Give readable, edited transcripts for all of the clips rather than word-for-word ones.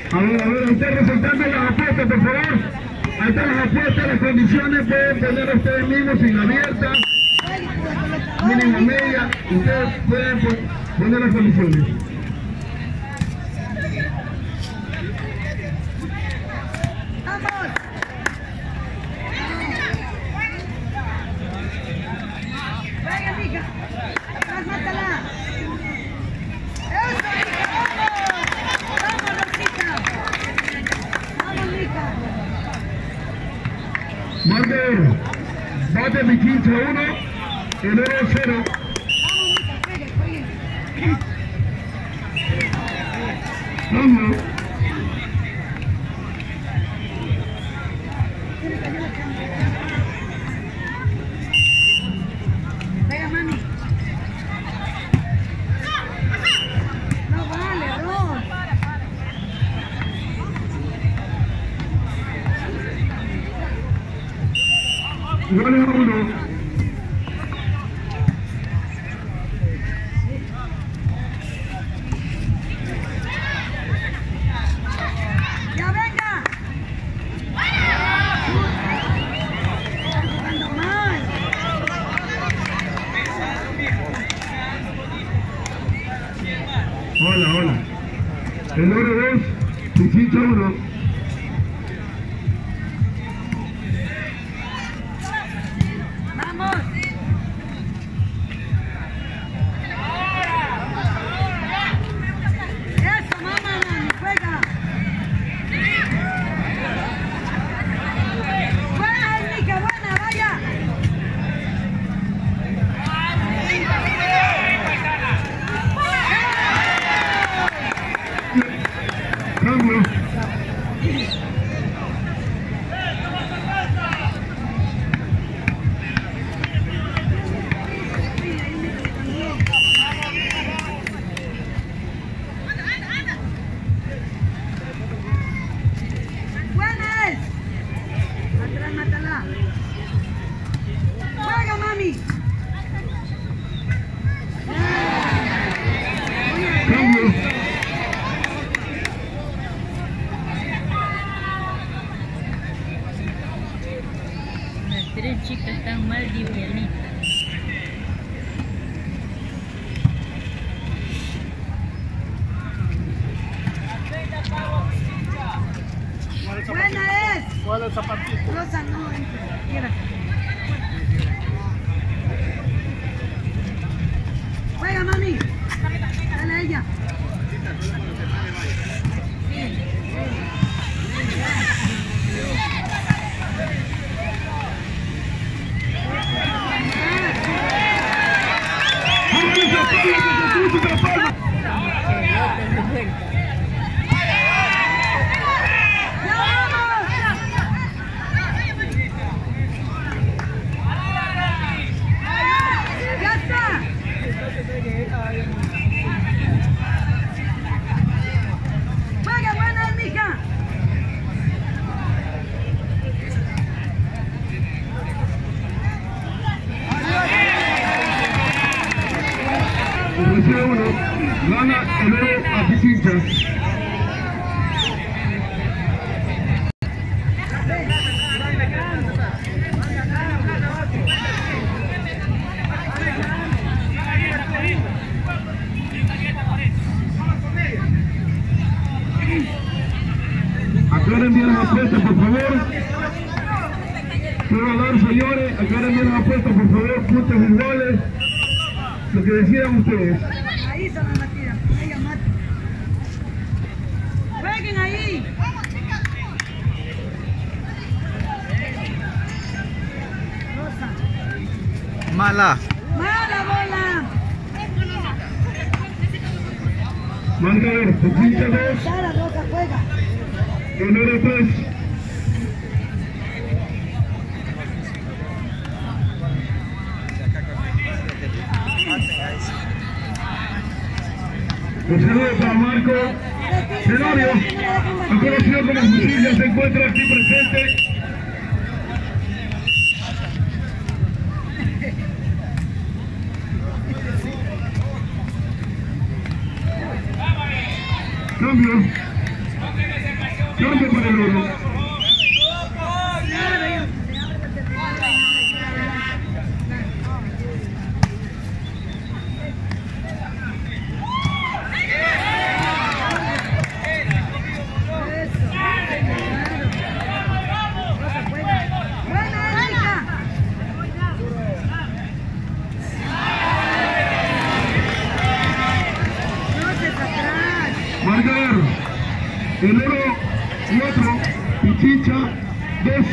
A ver, usted resaltando las apuestas, por favor. Ahí están las apuestas, las condiciones, pueden poner ustedes mismos sin abierta, mínima media, ustedes pueden poner las condiciones. Marder, bate mi 15-1, el 1-0. Vamos. Venga, mami. No vale, no. Igual es 1. ¡Ya venga! Jugando mal. Hola, hola. El oro 2, Pichincha 1. ¡Vamos! ¡Eso, mamá! ¡Juega! ¡Buena, Erika! ¡Buena! ¡Vaya! Cambio. ¡Buena es! Atrás, mátala. ¡Juega, mami! Cambio. Las tres chicas están mal livianitas. ¡Buena es! ¿Cuál es el zapatito? Rosa, no, entra. ¡Juega, mami! Dale a ella. ¡Ya está! ¡Juega, buena, mija! Recibe 1. Gana el oro a Pichincha. Aclaren bien las apuestas, por favor. Quiero hablar, señores. Aclaren bien las apuestas, por favor. Puntos y goles. Lo que decidan ustedes. Ahí se la tira. Ella mata. ¡Jueguen ahí! Rosa. Mala. ¡Mala bola! Marcador, Pichincha 2, Sara, Rosa, juega. el oro 3. Un saludo para Marco Tenorio, conocido como Justicia, se encuentra aquí presente. Cambio. Cambio para el oro. Marcador, el oro 4, Pichincha 2.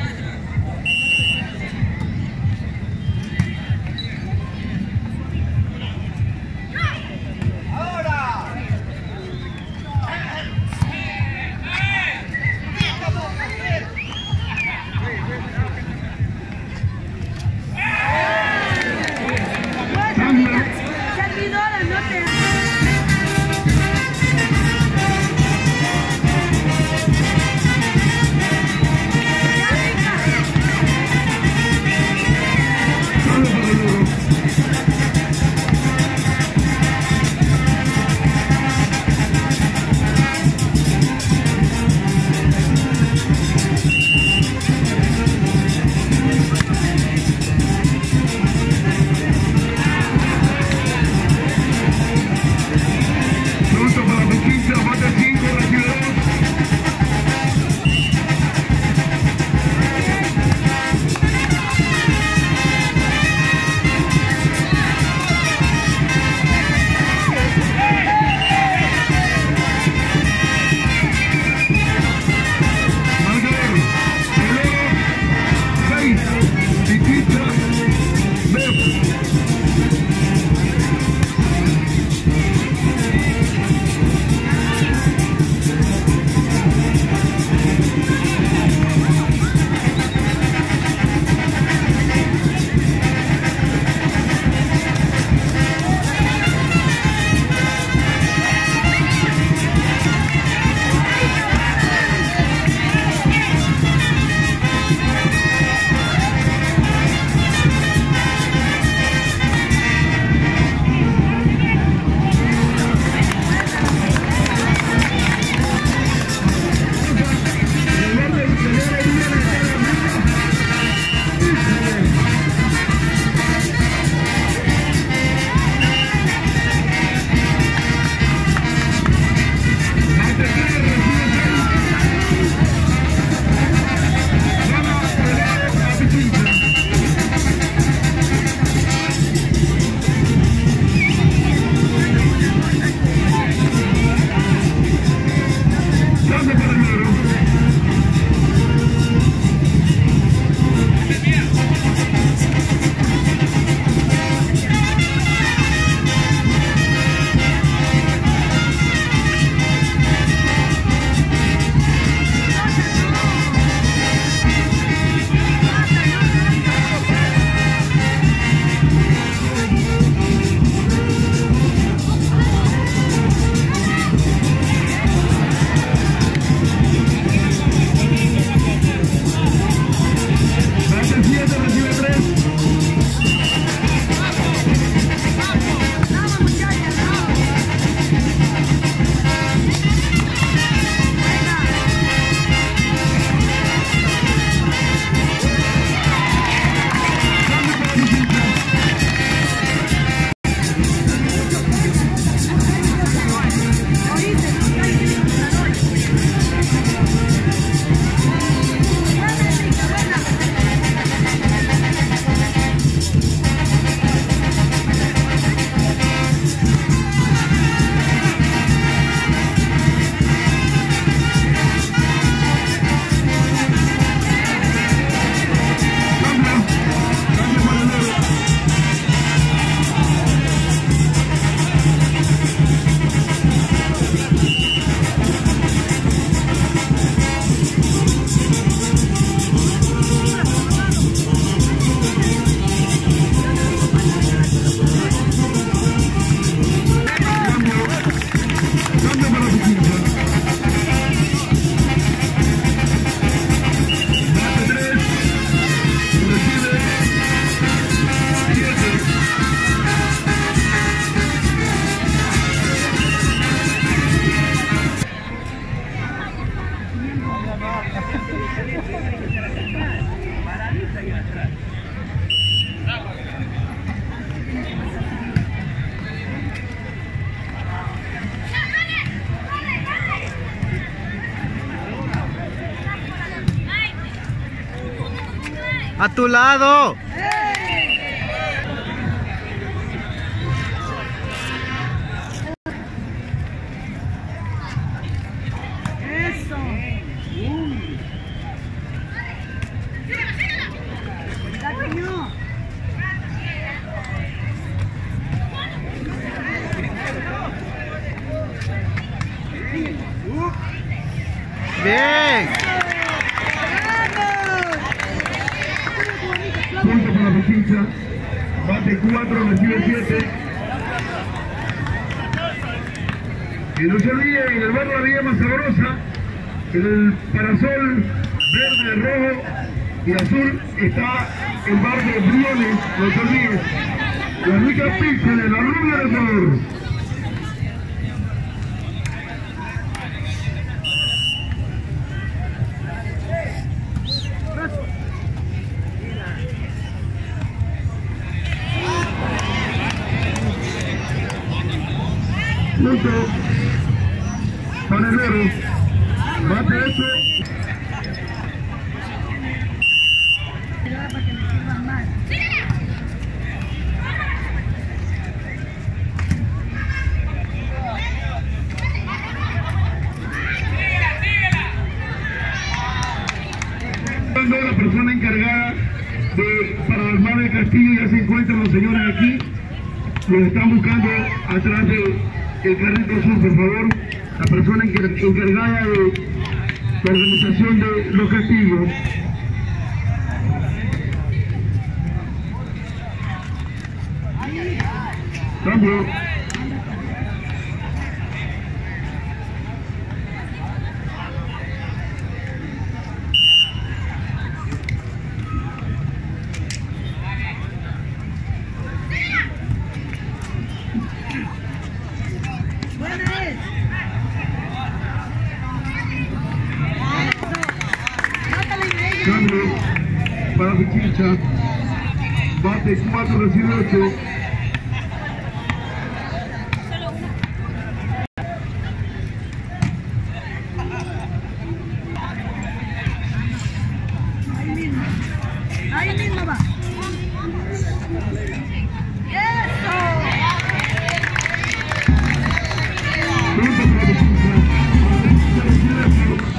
Servidora, no te hagas. A tu lado. Eso. La piñó. Bien. Punto para Pichincha. Bate 4, recibe 7. Y no se olvide, en el bar La Vida Más Sabrosa, en el parasol verde, rojo y azul, está el bar de Briones, no se olvide. La rica pizza de la Rubia del Ecuador. Punto panelero, bate eso. Para que me sirvan más. La persona encargada de para armar el castillo, ya se encuentran los señores aquí, los están buscando atrás del carrito azul, por favor. La persona encargada de la organización de los castillos. Cambio. Buena es. Cambio para Pichincha. Bate 4, recibe 8. Ahí mismo. Ahí mismo va. ¡Eso! Punto para Pichincha. Recibe 8.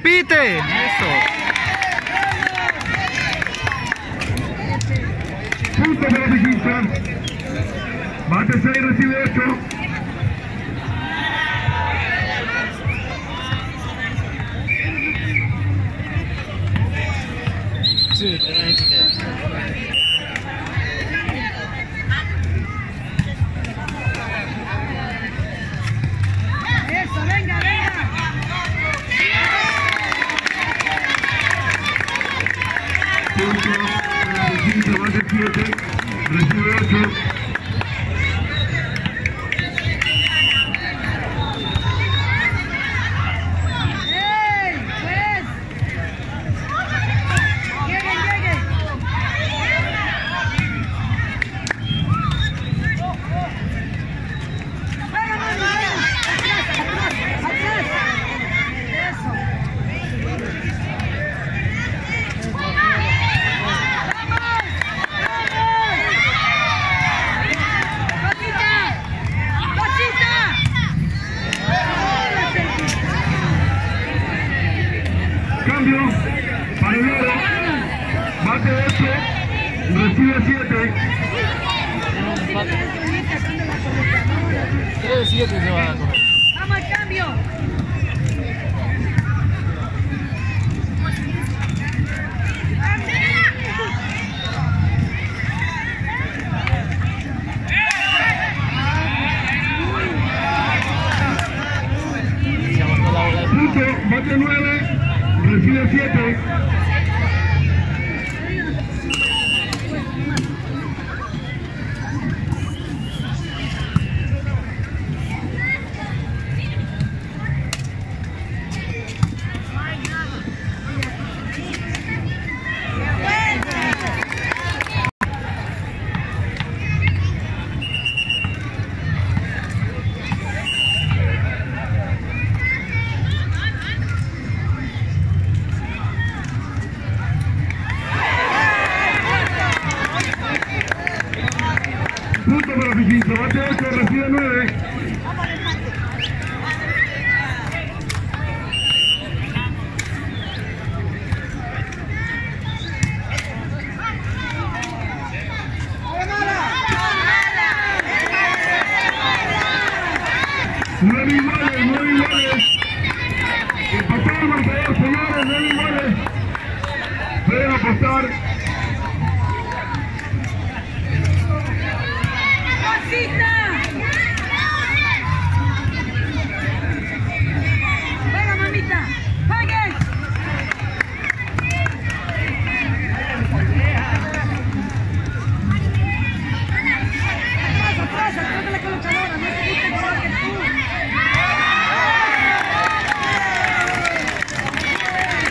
Repite. Eso. Punto para Pichincha. Bate 6, recibe 8. Sí, Eso, venga, venga. Punto para Pichincha, bate 7, recibe 8. Cambio para el oro, bate 8, recibe 7. 3-7 se va a comer. Vamos al cambio. Punto, bate 9, recibe 7. Punto para Pichincha, bate 8, recibe 9. Nueve iguales. Empató el marcador, señores, 9 iguales. Pueden apostar. Venga, mamita. ¡Paguen! Atrás, atrás de la colocadora. No te gusta igual que tú.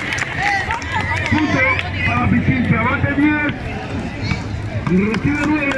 Punto para Pichincha, bate 10, recibe 9.